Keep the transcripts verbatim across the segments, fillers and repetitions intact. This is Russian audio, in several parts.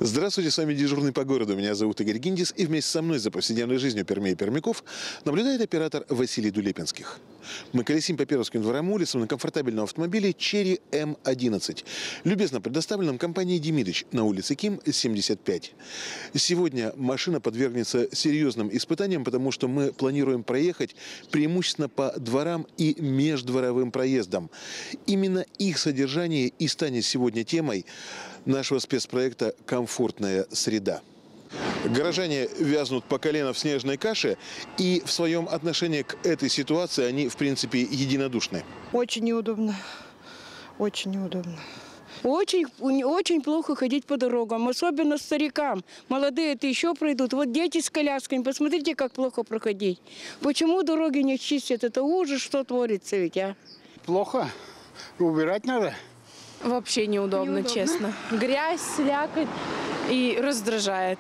Здравствуйте, с вами дежурный по городу. Меня зовут Игорь Гиндис, и вместе со мной за повседневной жизнью пермей и пермяков наблюдает оператор Василий Дулепинских. Мы колесим по Пермским дворам и улицам на комфортабельном автомобиле Черри М одиннадцать, любезно предоставленном компанией Демидыч на улице Ким, семьдесят пять. Сегодня машина подвергнется серьезным испытаниям, потому что мы планируем проехать преимущественно по дворам и междворовым проездам. Именно их содержание и станет сегодня темой нашего спецпроекта «Комфортная среда». Горожане вязнут по колено в снежной каше, и в своем отношении к этой ситуации они, в принципе, единодушны. Очень неудобно. Очень неудобно. Очень, очень плохо ходить по дорогам, особенно старикам. Молодые-то еще пройдут. Вот дети с колясками, посмотрите, как плохо проходить. Почему дороги не чистят? Это ужас, что творится ведь, а? Плохо. Убирать надо. Вообще неудобно, неудобно, честно. Грязь, слякоть и раздражает.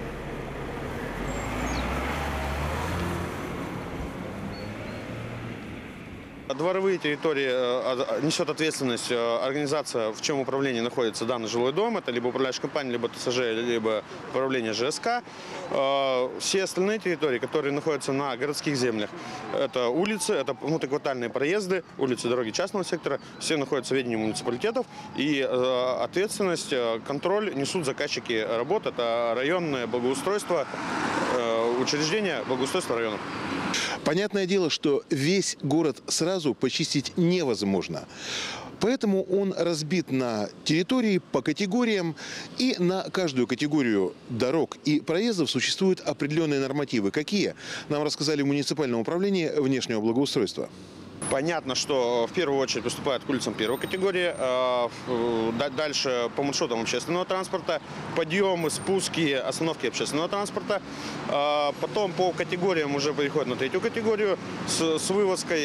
Дворовые территории несет ответственность организация, в чем управлении находится данный жилой дом. Это либо управляющая компания, либо ТСЖ, либо управление ЖСК. Все остальные территории, которые находятся на городских землях, это улицы, это внутриквартальные проезды, улицы, дороги частного сектора, все находятся в ведении муниципалитетов. И ответственность, контроль несут заказчики работ. Это районное благоустройство, учреждения благоустройства района. Понятное дело, что весь город сразу почистить невозможно. Поэтому он разбит на территории по категориям, и на каждую категорию дорог и проездов существуют определенные нормативы. Какие? Нам рассказали в муниципальном управлении внешнего благоустройства. Понятно, что в первую очередь поступают к улицам первой категории, дальше по маршрутам общественного транспорта, подъемы, спуски, остановки общественного транспорта, потом по категориям уже переходят на третью категорию с, с вывозкой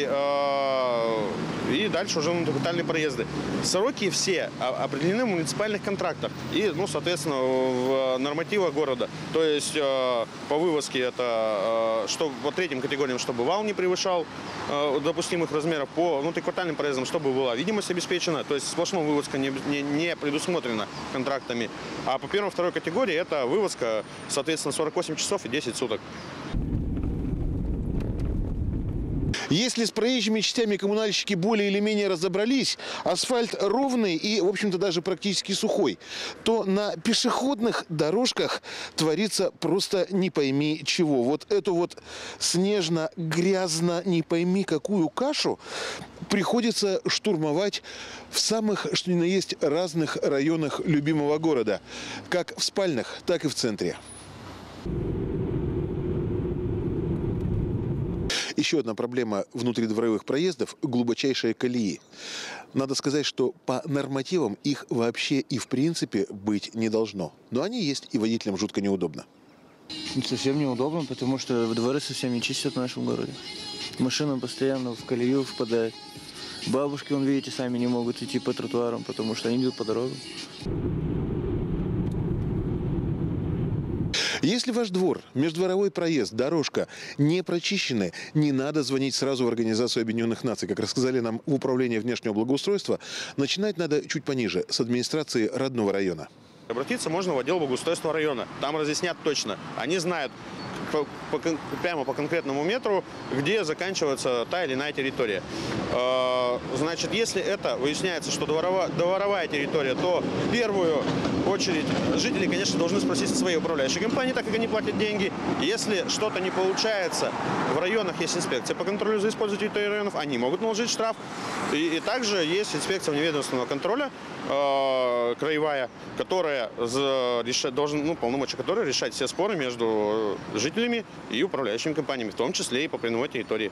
и дальше уже внутриквартальные проезды. Сроки все определены в муниципальных контрактах и, ну, соответственно, в нормативах города. То есть по вывозке это, что по третьим категориям, чтобы вал не превышал допустимых размеров, по внутриквартальным проездам, чтобы была видимость обеспечена, то есть сплошная вывозка не, не, не предусмотрена контрактами. А по первой, второй категории это вывозка, соответственно, сорок восемь часов и десять суток. Если с проезжими частями коммунальщики более или менее разобрались, асфальт ровный и, в общем-то, даже практически сухой, то на пешеходных дорожках творится просто не пойми чего. Вот эту вот снежно-грязно не пойми какую кашу приходится штурмовать в самых, что ни на есть, разных районах любимого города, как в спальных, так и в центре. Еще одна проблема внутридворовых проездов – глубочайшие колеи. Надо сказать, что по нормативам их вообще и в принципе быть не должно. Но они есть, и водителям жутко неудобно. Совсем неудобно, потому что дворы совсем не чистят в нашем городе. Машина постоянно в колею впадает. Бабушки, вон, видите, сами не могут идти по тротуарам, потому что они идут по дорогам. Если ваш двор, междворовой проезд, дорожка не прочищены, не надо звонить сразу в Организацию Объединенных Наций. Как рассказали нам в Управлении внешнего благоустройства, начинать надо чуть пониже, с администрации родного района. Обратиться можно в отдел благоустройства района. Там разъяснят точно. Они знают по, по, прямо по конкретному метру, где заканчивается та или иная территория. Значит, если это выясняется, что дворовая, дворовая территория, то в первую очередь жители, конечно, должны спросить со своей управляющей компании, так как они платят деньги. Если что-то не получается, в районах есть инспекция по контролю за использованием территории районов, они могут наложить штраф. И, и также есть инспекция вневедомственного контроля, э, краевая, которая за, решать, должен, ну, полномочия которой решать все споры между жителями и управляющими компаниями, в том числе и по придомовой территории.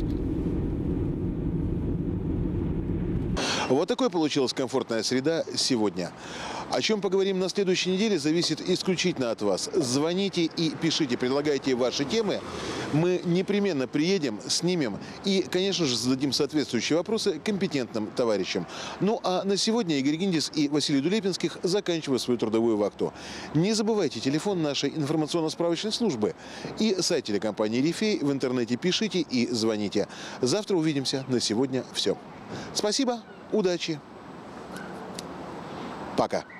Вот такой получилась комфортная среда сегодня. О чем поговорим на следующей неделе, зависит исключительно от вас. Звоните и пишите, предлагайте ваши темы. Мы непременно приедем, снимем и, конечно же, зададим соответствующие вопросы компетентным товарищам. Ну а на сегодня Игорь Гиндис и Василий Дулепинских заканчивают свою трудовую вахту. Не забывайте телефон нашей информационно-справочной службы и сайт телекомпании «Рифей». В интернете пишите и звоните. Завтра увидимся. На сегодня все. Спасибо. Удачи. Пока.